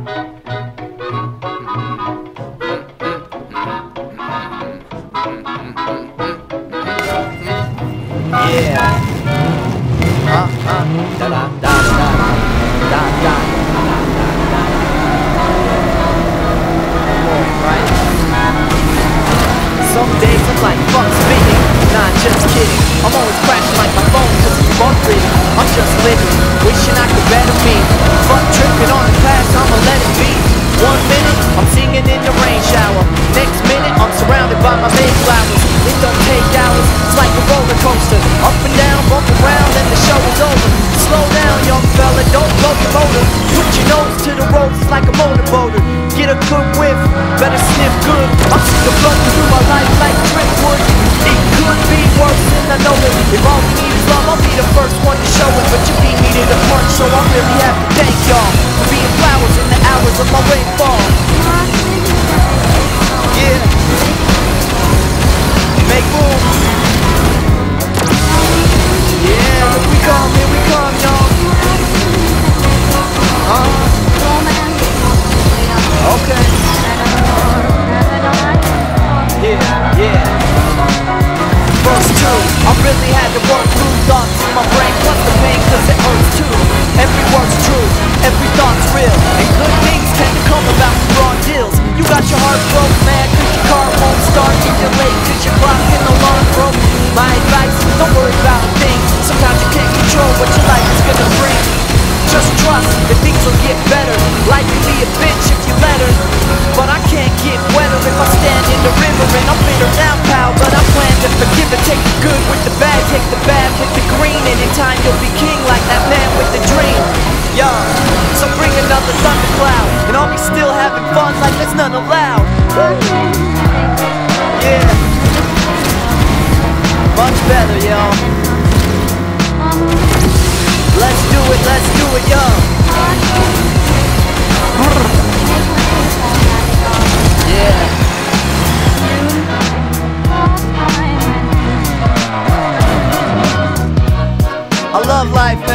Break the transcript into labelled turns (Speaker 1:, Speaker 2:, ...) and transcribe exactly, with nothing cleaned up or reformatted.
Speaker 1: Yeah. Uh, uh, da da da da da da da da. Right. Some days I'm like, fuck spinning. Nah, just kidding. I'm always crashing like my phone cause it's bug-ridden. I'm just living, wishing I could better me. Fuck tripping on the past, I'ma let it be. One minute, I'm singing in the rain shower. Next minute, I'm surrounded by my Mayflowers. It don't take hours, it's like a roller coaster. Up and down, bump around, and the show is over. Slow down, young fella, don't blow your motor. Put your nose to the road, it's like a motorboater. Get a good whiff, better sniff good. I'm sick of flooding through my life like driftwood. It could be worse, and I know that if all we need is love, I'll be the first one to show it. But you beat me to the punch, so I really have to thank y'all for being flowers in the hours of my rainfall. Yeah. Make room. Yeah, here we come, here we come, y'all. Uh-huh. Okay. Yeah, yeah. Verse two, I really had to work through thoughts in my brain, plus the pain cause it hurts too. Every word's true, every thought's real, and good things tend to come about from raw deals. You got your heart broke, man, cause your car won't start. You're late cause your clock and alarm broke. My advice, don't worry about a thing. Sometimes you can't control what your life is gonna bring. Just trust that things will get better. Life can be a bitch if you let her, but I can't get wetter if I stand in the river. And I'm bitter now, pal, but I plan to forgive and take the good with the bad, take the bad with the green, and in time you'll be king like that man with the dream. Yo, so bring another thundercloud, and I'll be still having fun like there's none allowed. Yeah, much better, yo. Let's do it, let's do it, yo. Yeah. I love life,